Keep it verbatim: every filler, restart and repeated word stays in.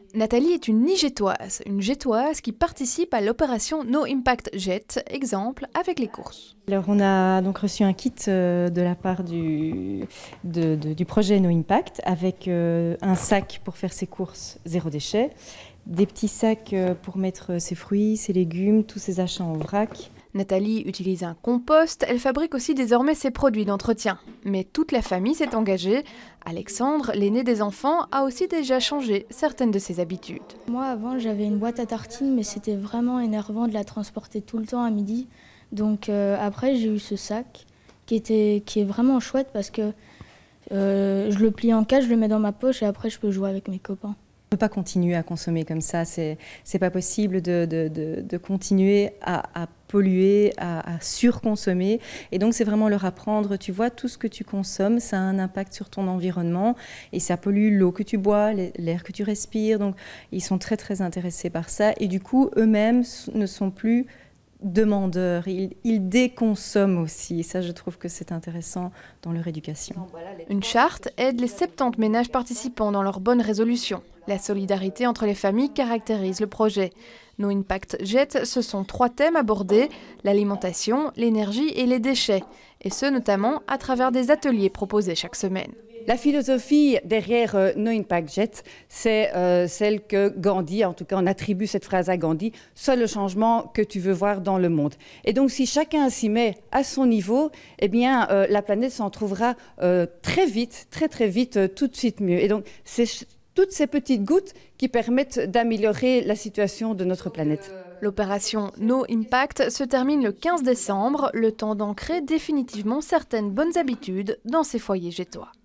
Nathalie est une Nigétoise, une Gétoise qui participe à l'opération No Impact Jet, exemple avec les courses. Alors on a donc reçu un kit euh, de la part du, de, de, du projet No Impact avec euh, un sac pour faire ses courses zéro déchet, des petits sacs euh, pour mettre ses fruits, ses légumes, tous ses achats en vrac. Nathalie utilise un compost, elle fabrique aussi désormais ses produits d'entretien. Mais toute la famille s'est engagée. Alexandre, l'aîné des enfants, a aussi déjà changé certaines de ses habitudes. Moi avant j'avais une boîte à tartines mais c'était vraiment énervant de la transporter tout le temps à midi. Donc euh, après j'ai eu ce sac qui, était, qui est vraiment chouette parce que euh, je le plie en quatre, je le mets dans ma poche et après je peux jouer avec mes copains. On ne peut pas continuer à consommer comme ça, c'est c'est pas possible de, de, de, de continuer à, à polluer, à, à surconsommer. Et donc c'est vraiment leur apprendre, tu vois, tout ce que tu consommes, ça a un impact sur ton environnement et ça pollue l'eau que tu bois, l'air que tu respires. Donc ils sont très très intéressés par ça et du coup eux-mêmes ne sont plus demandeurs, ils, ils déconsomment aussi. Et ça, je trouve que c'est intéressant dans leur éducation. Une charte aide les soixante-dix ménages participants dans leurs bonnes résolutions. La solidarité entre les familles caractérise le projet. No Impact Jet, ce sont trois thèmes abordés, l'alimentation, l'énergie et les déchets. Et ce, notamment à travers des ateliers proposés chaque semaine. La philosophie derrière euh, No Impact Jet, c'est euh, celle que Gandhi, en tout cas on attribue cette phrase à Gandhi, sois le changement que tu veux voir dans le monde. Et donc si chacun s'y met à son niveau, eh bien euh, la planète s'en trouvera euh, très vite, très très vite, euh, tout de suite mieux. Et donc c'est toutes ces petites gouttes qui permettent d'améliorer la situation de notre planète. L'opération No Impact se termine le quinze décembre, le temps d'ancrer définitivement certaines bonnes habitudes dans ces foyers gétois.